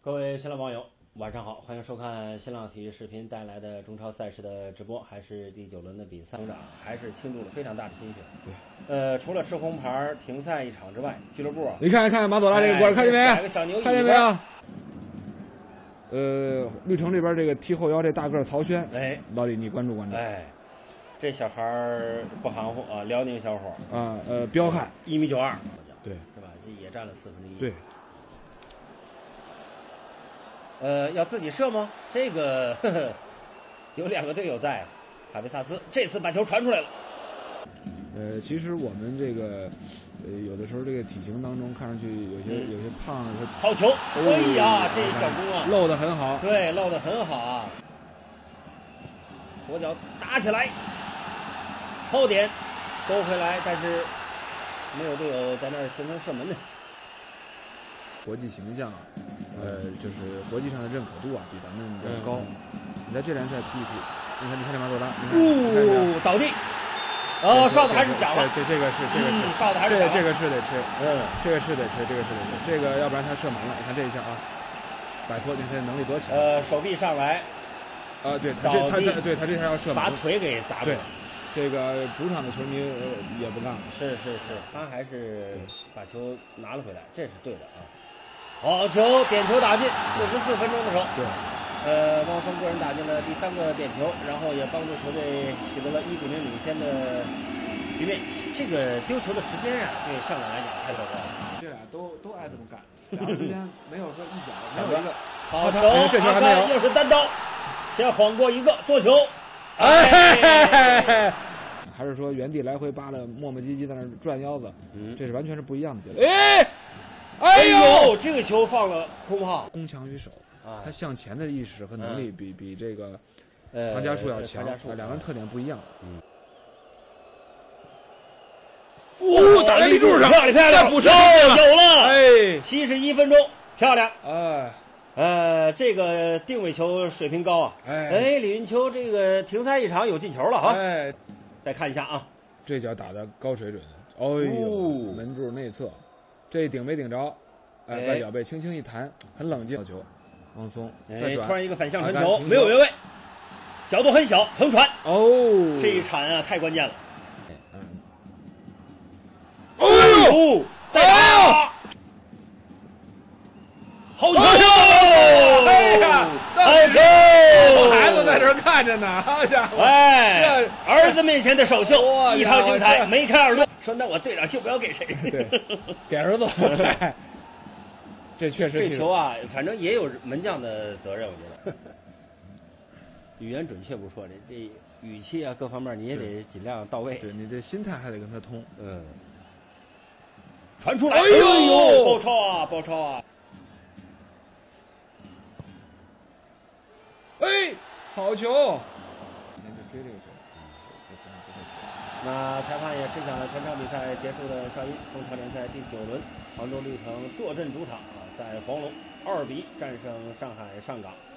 各位新浪网友，晚上好，欢迎收看新浪体育视频带来的中超赛事的直播，还是第9轮的比赛，还是倾注了非常大的心血。 对， 除了吃红牌停赛一场之外，俱乐部啊， 你看马佐拉这个锅，看见没？看见没有？绿城这边这个踢后腰这大个曹轩，老李你关注关注。 这小孩不含糊啊，辽宁小伙啊，彪悍 ，1.92米， 对， 是吧？这也占了1/4。 对。 要自己射吗？这个有2个队友在啊，卡贝萨斯这次把球传出来了。 其实我们这个有的时候这个体型当中看上去有些胖， 好球！哎呀，这脚弓啊， 漏得很好。 对，漏得很好啊。左脚打起来，后点勾回来，但是没有队友在那儿形成射门呢。 国际形象，就是国际上的认可度啊，比咱们要高。你在这联赛踢一踢，你看这马佐拉， 倒地，哨子还是响了。 这个是哨子还是响了。 这个是得吃，这个是得吃，这个要不然他射门了。你看这一下啊，摆脱，你看能力多强。 手臂上来， 对他这下要射门， 把腿给砸住了。 这个主场的球迷也不干了。 是，他还是把球拿了回来，这是对的啊。好球，点球打进，44分钟的时候， 对， 汪峰个人打进了第3个点球，然后也帮助球队取得了1-0领先的局面。这个丢球的时间啊，对上港来讲太糟糕了。 这俩都爱这么干，两个之间没有说一脚，没有一个好球，这球还没有，又是单刀，先晃过一个做球， 还是说原地来回扒拉，磨磨唧唧在那转腰子，这是完全是不一样的节奏。哎呦， 这个球放了空炮， 攻强于守啊，他向前的意识和能力比这个唐家树要强，两个人特点不一样。打在立柱上， 漂亮， 补射有了 ，71 分钟，漂亮， 这个定位球水平高啊，李云秋这个停赛一场有进球了哈，再看一下啊， 这脚打的高水准，门柱内侧。这顶没顶着，外脚背轻轻一弹，很冷静。球，汪松再转， 突然一个反向传球，没有越位，角度很小，横传。这一铲啊太关键了。再打，好球！好球！ 孩子在这看着呢，好家伙！ 儿子面前的首秀异常精彩，梅开2度。说那我队长秀不要给谁？ 对，给儿子。这确实， 这球啊，反正也有门将的责任，我觉得。语言准确不说，这语气啊，各方面你也得尽量到位。 对，你这心态还得跟他通。 传出来，包抄啊！ 好球！追这个球， 那裁判也吹响了全场比赛结束的哨音。中超联赛第9轮，杭州绿城坐镇主场啊，在黄龙2比战胜上海上港。